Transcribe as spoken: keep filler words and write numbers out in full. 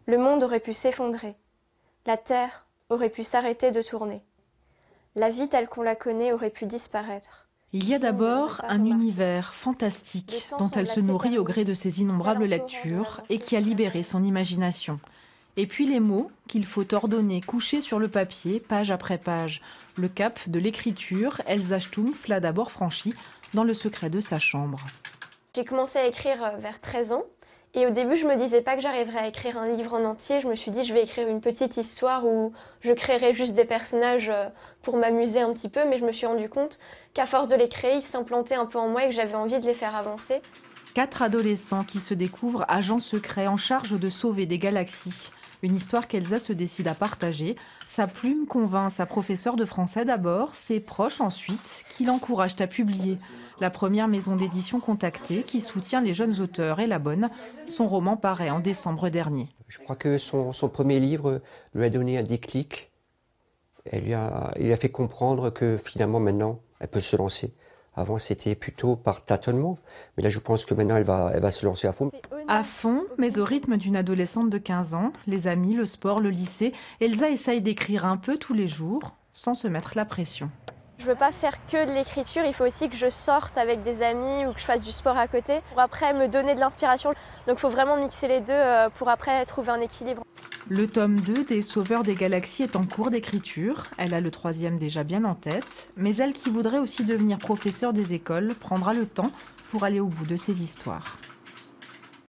Le monde aurait pu s'effondrer. La terre aurait pu s'arrêter de tourner. La vie telle qu'on la connaît aurait pu disparaître. Il y a d'abord un univers fantastique dont elle se nourrit au gré de ses innombrables lectures et qui a libéré son imagination. Et puis les mots qu'il faut ordonner couchés sur le papier, page après page. Le cap de l'écriture, Elsa Stumpf l'a d'abord franchi dans le secret de sa chambre. J'ai commencé à écrire vers treize ans. Et au début, je me disais pas que j'arriverais à écrire un livre en entier. Je me suis dit, je vais écrire une petite histoire où je créerai juste des personnages pour m'amuser un petit peu. Mais je me suis rendu compte qu'à force de les créer, ils s'implantaient un peu en moi et que j'avais envie de les faire avancer. Quatre adolescents qui se découvrent agents secrets en charge de sauver des galaxies. Une histoire qu'Elsa se décide à partager. Sa plume convainc sa professeure de français d'abord, ses proches ensuite, qui l'encouragent à publier. La première maison d'édition contactée qui soutient les jeunes auteurs est la bonne. Son roman paraît en décembre dernier. Je crois que son, son premier livre lui a donné un déclic. Elle lui a, il lui a fait comprendre que finalement maintenant, elle peut se lancer. Avant, c'était plutôt par tâtonnement. Mais là, je pense que maintenant, elle va, elle va se lancer à fond. À fond, mais au rythme d'une adolescente de quinze ans. Les amis, le sport, le lycée. Elsa essaye d'écrire un peu tous les jours, sans se mettre la pression. Je veux pas faire que de l'écriture, il faut aussi que je sorte avec des amis ou que je fasse du sport à côté pour après me donner de l'inspiration. Donc il faut vraiment mixer les deux pour après trouver un équilibre. Le tome deux des Sauveurs des Galaxies est en cours d'écriture. Elle a le troisième déjà bien en tête. Mais elle qui voudrait aussi devenir professeure des écoles prendra le temps pour aller au bout de ses histoires.